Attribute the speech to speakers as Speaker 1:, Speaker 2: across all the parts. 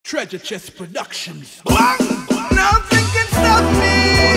Speaker 1: Treasure Chest Productions.
Speaker 2: Bang! Nothing can stop me.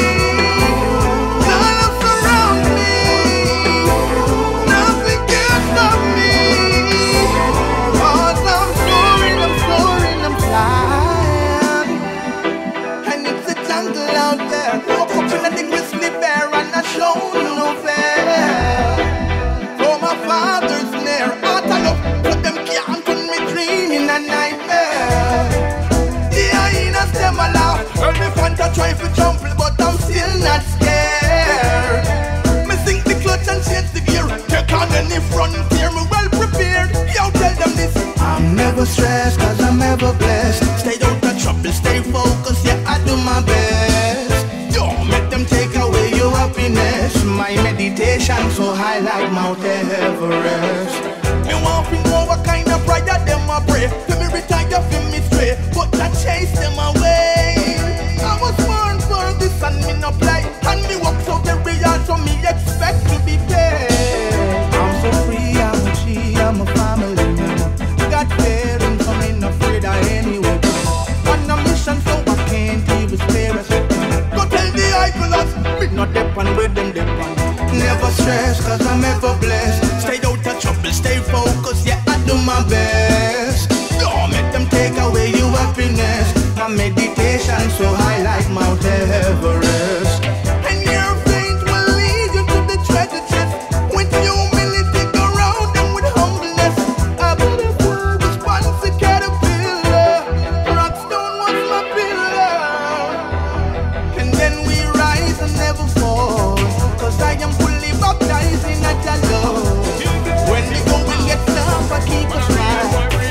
Speaker 2: Love surround me. Nothing can stop me. 'Cause I'm soaring, I'm flying. And it's a jungle out there. Woke up in the grizzly bear and I show no fear. For my father's near. Out of love, but them can't put me dreaming a nightmare. Them a laugh, elephant a try to jump, but I'm still not scared. Me sink the clutch and change the gear. Take on any frontier, me well prepared. Yo, tell them this. I'm never stressed, 'cause I'm ever blessed. Stay out of trouble, stay focused, yeah, I do my best. Don't make them take away your happiness. My meditation so high like Mount Everest. Me want to know what kind of pride that them a pray. To me retire from me stray, but I chase them away. I was born for this and me no play. And me work so very hard, so me expect to be paid. I'm so free, I'm a G, I'm a family member. Got parents, so me not afraid of anyone. On a mission, so I can't even spare us. Go tell the idlers, me not depend with them depend. Never stress, 'cause I'm ever blessed. Stay out of trouble, stay focused, yeah, I do my best. Don't make them take away your happiness. My meditation so high like Mount Everest. And your faith will lead you to the treasure chest. With humility, go round them with humbleness. I butterfly was once a caterpillar. Rockstone was my pillar. And then we rise and never fall, 'cause I am fully baptized in a love. When the going gets tough, I keep a smile.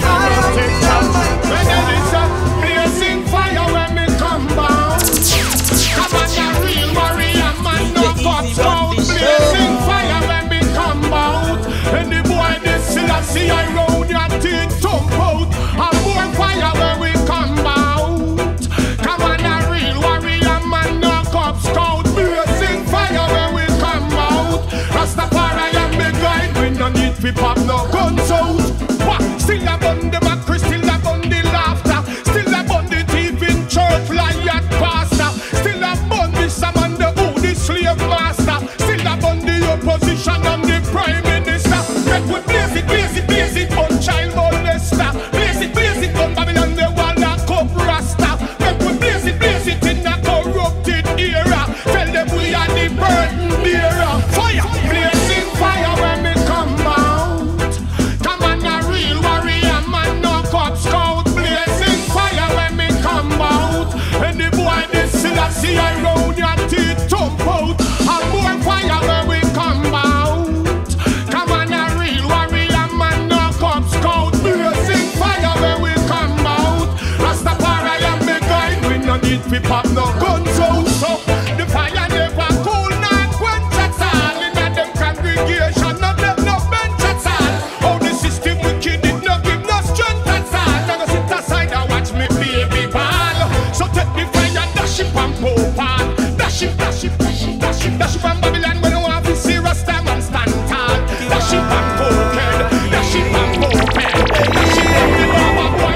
Speaker 3: See I road your teeth thump out. I'm born fire when we come out. Come on, a real warrior man, no cub scout. Blazing fire when we come out. Rastafari and me guide. We no need to pop no guns out. What? Still a bun the back, still a bun the laughter. Still a bun the thief in church like at pastor. Still a bun the salmon, the who the slave master. Still a bun the opposition and the prime minister. Make we blaze it on child molester. Blaze it on Babylon, the one that cup rasta. Make we blaze it in a corrupted era. Tell them we are the burden bearer. Fire, blazing fire when we come out. Come on, a real warrior man, no cub scout. Blazing fire when we come out. And the boy this see I round your teeth thump out. I'm born fire when we come out. Come on, a real warrior man, no cub scout. Blazing fire when we come out. Rastafari and me guide. We no need to pop no guns out. So the fire never cool, not quench at all. In a them congregation, no them no bench at all. Oh, the system wicked, it no give no strength at all. Now go sit aside and watch me baby ball. So take the fire, dash it and pop on. Dash it from Babylon when you want to see Rastaman stand tall. Dash it and poke head, dash it and poke head. Dash it from the Baba boy.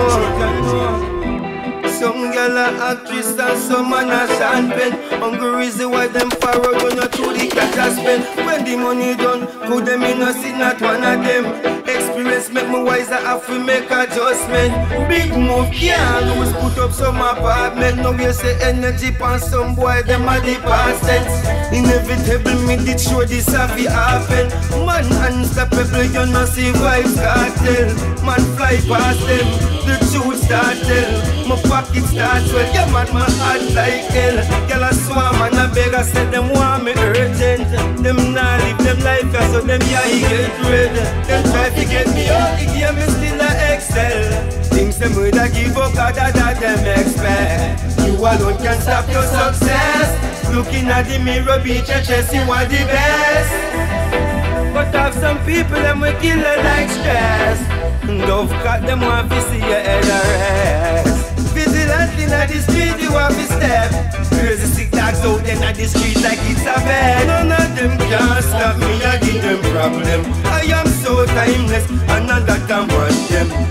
Speaker 4: Some gyal a actress and some man a champagne. Hungry is the why them forward when you through the cash a spend. When the money done, could them in no see not one of them. Experience make me wiser, have to make adjustment. Big move can't lose, put up some apartment. Now you say energy pan some boy, them a the past tense. Inevitable me did show this have to happen. Man unstoppable, you no see vibes cartel. Man fly past them, the truth start tell. My pocket starts well, yeah man, my heart like hell. Girl a swarm and a beg, I said them want me urgent. Them nah live them life, so them yeah he get red. Them try to get me out, the game is still a excel. Things them would a give up, cause that them expect. You alone can stop your success. Looking at the mirror, beat your chest, you want the best. But have some people, them will kill you like stress. Dove cut them want to see your head arrest. Vigilant in the street, you have to step. Crazy sick dogs out in the street like it's a bed. None of them can stop me, I give them problem. I am so timeless, and none that can watch them.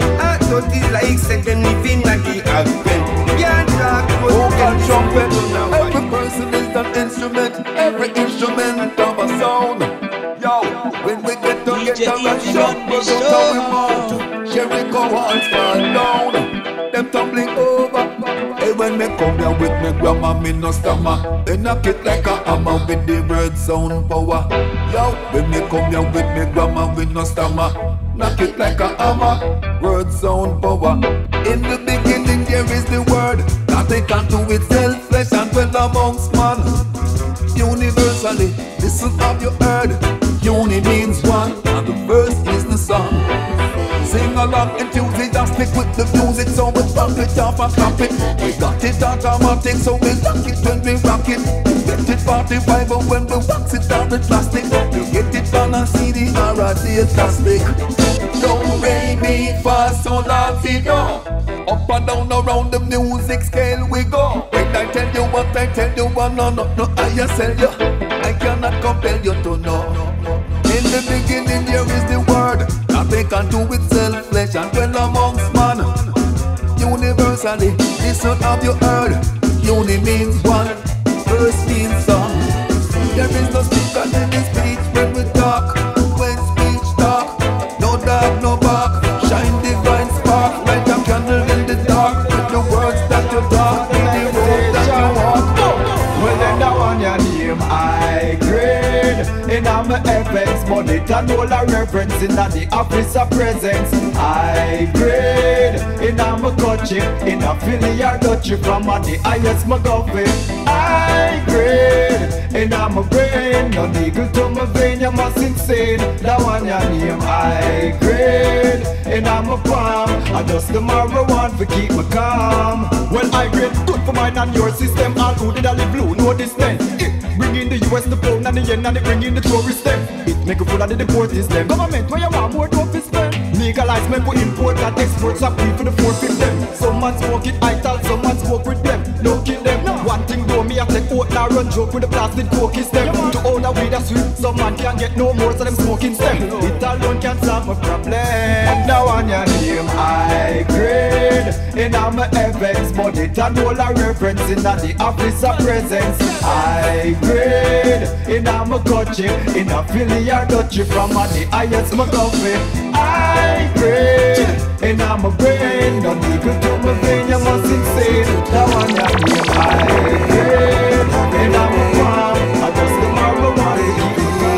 Speaker 4: dirty like said them living at the advent. Can't talk
Speaker 5: Vocal trumpet.
Speaker 4: Every
Speaker 5: Every person is an instrument. Every instrument of a sound. Yo, when we get together and shout, we'll go how we want. Jericho walls fall down, them tumbling over. Hey, when me come here with me grandma, me no stammer. They knock it like a hammer with the word sound power. Yo, when me come here with me grandma, we no stammer. Knock it like a hammer, word sound power. In the beginning there is the word, nothing can do itself, flesh and dwell amongst man. Universally, listen up you heard. Uni means one, and the first is the sun. Sing along enthusiastic with the music, so we bump it off and clap it. We got it automatic, so we lock it when we rock it. You get it 45, but when we wax it down with plastic, you get it on a CD or a data stick. Don't rain me fast, so laugh it up. Up and down around the music scale we go. When I tell you what I tell you, no, I sell you. I cannot compel you to know. In the beginning there is the word, nothing can do itself, flesh and dwell amongst man. Universally, listen have you heard. Uni means one, first means some. There is no speaker in the speech when we talk. When speech talk, no dog, no bark. Shine divine spark, light a candle in the dark. With the words that you talk, in the road that you walk.
Speaker 6: Well then that one your name high grade. In a my FX money and all a reference in the office of presence. High grade. In a my country, in a Philly or Dutchy from the highest my government. High grade. In a my brain, no eagle to my vein, you must insane. That one your name high grade. In a my palm, I just the marijuana to keep me calm. Well high grade, good for mine and your system. All who did I live blue, no distance. Bring in the US, the pound and the yen, and they bring in the tourist them. It make a fool of the deportees them. Government, where you want more dope is spend. Legalize men for import and exports are free for the 4-5 them. Some man smoke it, I tell some man smoke with them. No kill them. One thing though, me I take out now run joke with the plastic cookies them. To own a weed a sweet, some man can't get no more so them smoking stem. It alone can't solve a problem. Now on your name high grade. In a my FX money and all a reference in the office of presence. High grade. In a my country, in a Philly or Dutchy from the highest my government. High grade. In a my brain, don't equal to my vein, you must insane. That one your name high grade. In a my palm, I just the marijuana.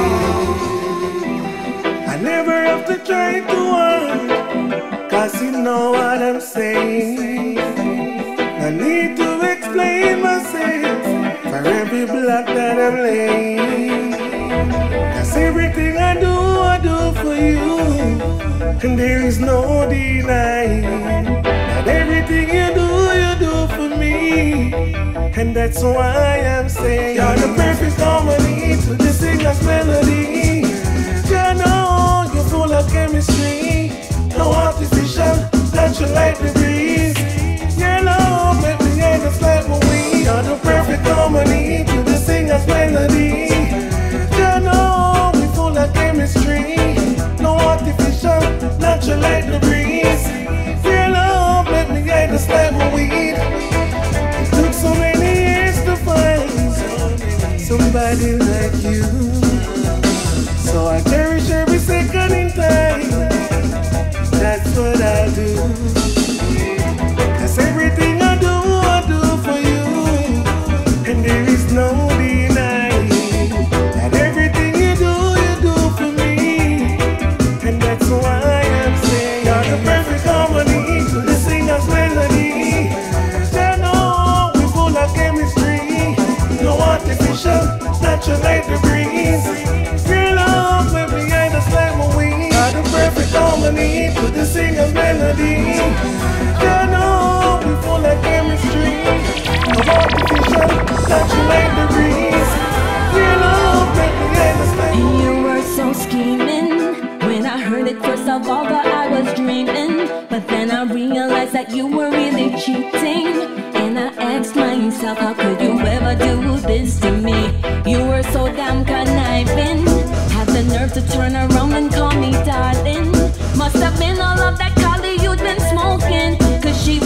Speaker 2: I never have to try to work, cause you know what I'm saying. I need to explain myself for every block that I'm laying. Cause everything I do for you, and there is no denying that everything you do for me. And that's why I'm saying you're the perfect harmony to the singer's melody. You know you're full of chemistry, no artificial, natural like the breeze. Your love make me just like my weed. You're the perfect harmony to the singer's melody. You know we're full of chemistry, no artificial, natural like the breeze. Your love make me just like my weed. It took so many years to find somebody like you, so I cherish every second in time. That's what I do. Cause everything I do for you, and there is no denying that everything you do for me. And that's why I'm saying you're the perfect harmony to the singer's melody. You know we're full of chemistry, no artificial, natural like the breeze. Your love make me just like my weed. You're the perfect harmony to the singer's melody. You know we're full of chemistry, no artificial, natural like the breeze. Your love make me just like my weed.
Speaker 7: You were so scheming. When I heard it first of all, but I was dreaming. But then I realized that you were really cheating. And I asked myself, how could you ever do this to me? You were so damn conniving. Had the nerve to turn around and call me darling. Must have been all of that Cali you'd been smoking.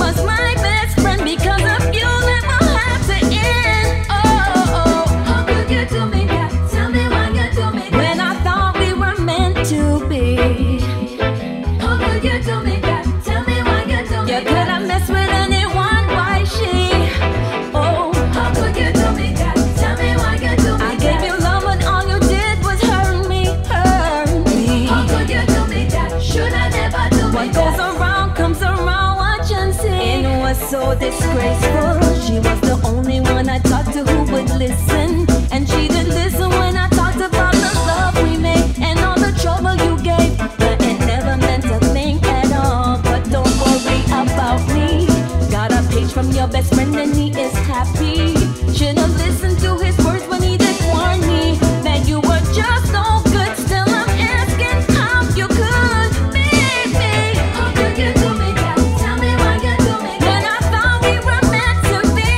Speaker 7: was my best friend. Because of you, life will have to end. Oh, how could you do me that? Tell me why you do me that. When I thought we were meant to be. How could you do me that? Tell me why you do me that. You could have messed with anyone, why she? Oh, how could you do me that? Tell me why you do me that. I gave you love and all you did was hurt me, hurt me. How could you do me that? Should I never do me that? What goes around comes around, watch and see. It was so disgraceful. She was the only one I talked to who would listen. And she didn't listen when I talked about the love we made and all the trouble you gave. But it never meant a thing at all. But don't worry about me. Got a page from your best friend and he is happy. Should've listened to his words when he did warn me that you were just no good. Still I'm asking how you could leave me. How could you do me that? Tell me why you do me that. When I thought we were meant to be.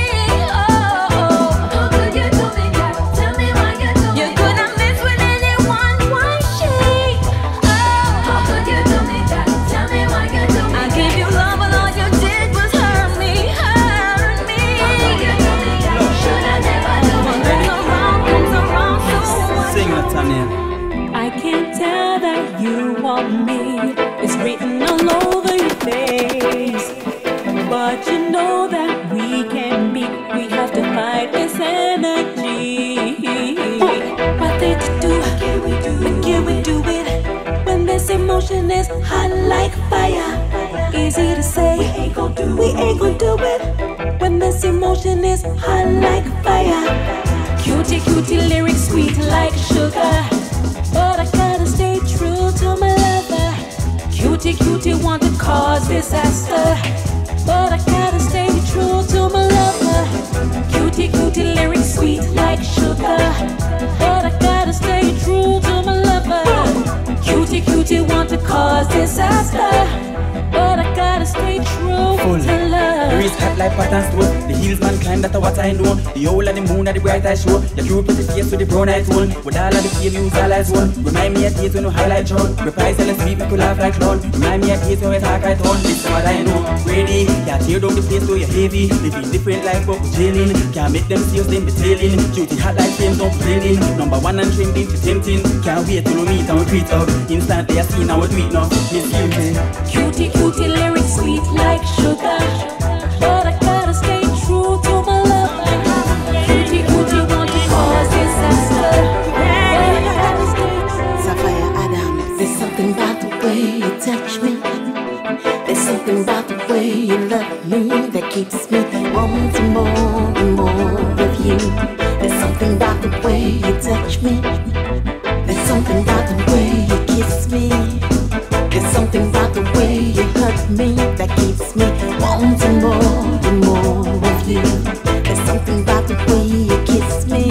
Speaker 7: Oh, how could you do me that? Tell me why you do me that. You could have messed with anyone, why she? Oh, how could you do me that? Tell me why you do me that. I gave you love and all you did was hurt me, hurt me. How could you do me that? Should I never do me that? Comes around, so
Speaker 8: Sing it, Tanya.
Speaker 7: I can't tell that you want me. It's written all over your face. But you know that we can be. We have to fight this energy. What did you do? When can we do it? When this emotion is hot like fire. Easy to say, we ain't gon' do it. When this emotion is hot like fire. Cutie, cutie lyrics sweet like sugar. But I gotta stay true to my lover. Cutie, cutie want to cause disaster. But I gotta stay true to my lover. Cutie, cutie lyrics sweet like sugar. But I gotta stay true to my lover. Cutie, cutie want to cause disaster. But I gotta stay true to love.
Speaker 8: The wrist hot like pattern stone. The heels man climb, that's what I know. The owl and the moon are the bright eye show. The cute pretty face with the brown eye tone. With all of the fame use all eyes one. Remind me of days when you highlight John. Reprise and sweet people laugh like clown. Remind me of days when we talk right on. This is what I know. Ready, can't tear down the place so you're heavy. Living different life but we're jailing. Can't make them see us then be tailing. Cutie hot like flames don't raining. Number one and trending to tempting. Can't wait till we meet and we tweet up. Instantly I see now we tweet now. Miss you.
Speaker 7: Cutie, cutie lyrics sweet like sugar. But I gotta stay true to my lover. Cutie, cutie want to cause disaster. But I gotta stay true.
Speaker 9: Sapphire Adams. There's something about the way you touch me. There's something about the way you love me that keeps me wanting more and more of you. There's something about the way you touch me. There's something about the way you kiss me. There's something about the way you hurt me that keeps me wanting more and more of you. There's something about the way you kiss me.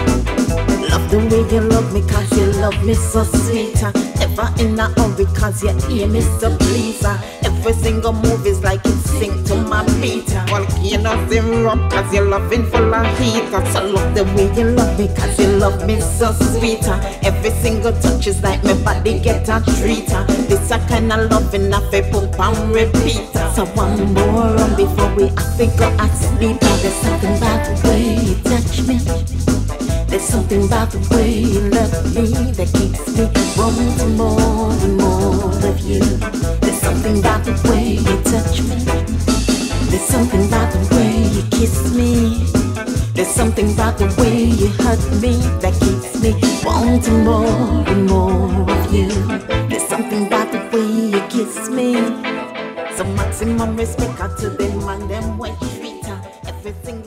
Speaker 9: Love the way you love me cause you love me so sweet. Never in a hurry cause you hear me so pleaser. Every single move is like it's synced to my beat. Volcanoes erupt cause you're loving full of heat. So love the way you love me cause you love me so sweet. Every single touch is like my body get a treat. This a kind of loving I feel pump and repeat. So one more run before we have to go asleep. There's something about the way you touch me. There's something about the way you love me that keeps me wanting more and more of you. There's something about the way you touch me. There's something about the way you kiss me. There's something about the way you hurt me that keeps me wanting more and more of you. There's something about the way you kiss me. So maximum respect out to them and them when you treat her. Everything